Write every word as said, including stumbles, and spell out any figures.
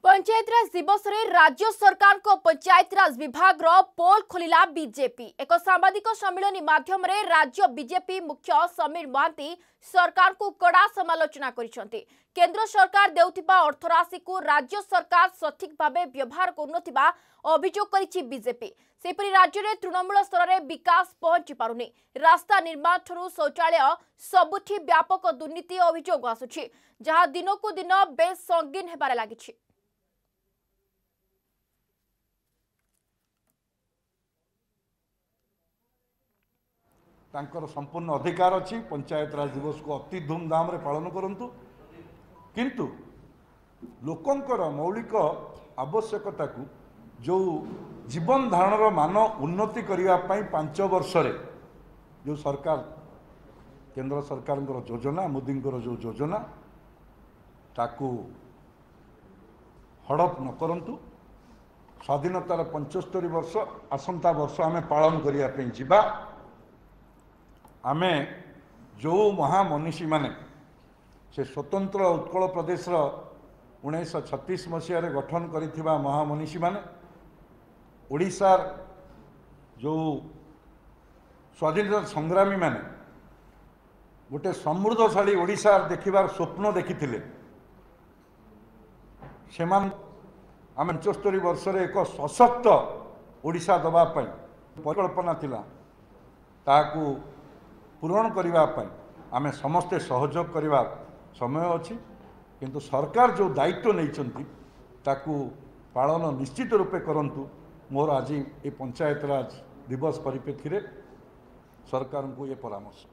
पंचायतराज दिवस रे राज्य सरकार को पंचायतराज विभाग रो पोल खोलिला बीजेपी। एक सांबादिक सम्मेलन माध्यम रे राज्य बीजेपी मुख्य समीर महांती सरकार को कड़ा समालोचना करिसंती। केंद्र सरकार देउथिबा अर्थराशि को राज्य सरकार सठिक भावे व्यवहार करनथिबा अभियोग करिछि बीजेपी। सेपरि राज्य रे तृणमूल स्तर रे विकास पहुंची पारुनी। रास्ता निर्माण ठरू शौचालय सबुठी व्यापक दुर्नीति अभियोग आसुछि, जहां दिनकु दिन बेस संगीन हेबारे लागिछि। तांकर संपूर्ण अधिकार अच्छी पंचायतराज दिवस को अति धूमधाम रे पालन करंतु, किंतु लोकंकर मौलिक आवश्यकता को जो जीवन धारणर मान उन्नति करिया पई पांच वर्ष रे जो सरकार केंद्र सरकार योजना मोदी जो योजना ताकू हड़प न करंतु। स्वाधीनतार पंचस्तरी वर्ष आसंता वर्ष आमे पालन करिया पई जिबा। आमे जो महामनीषी माने से स्वतंत्र उत्कल प्रदेश उन्नीस छत्तीस मसीह गठन करिथिबा महामनीषी माने ओडिशार जो स्वाधीनता संग्रामी माने गोटे समृद्धशाली ओडिशा देखिबार स्वप्न देखिथिले। सेमान आम पंचस्तरी वर्ष एक सशक्त ओडिशा दबा पई परिकल्पना थिला, ताकू पूरण करने आमे समस्ते सहयोग करने समय अच्छी, किंतु सरकार जो दायित्व नहीं ताकू पालन निश्चित रूपे करंतु। मोर आज ये पंचायतराज दिवस परिप्रेक्षी सरकार को ये परामर्श।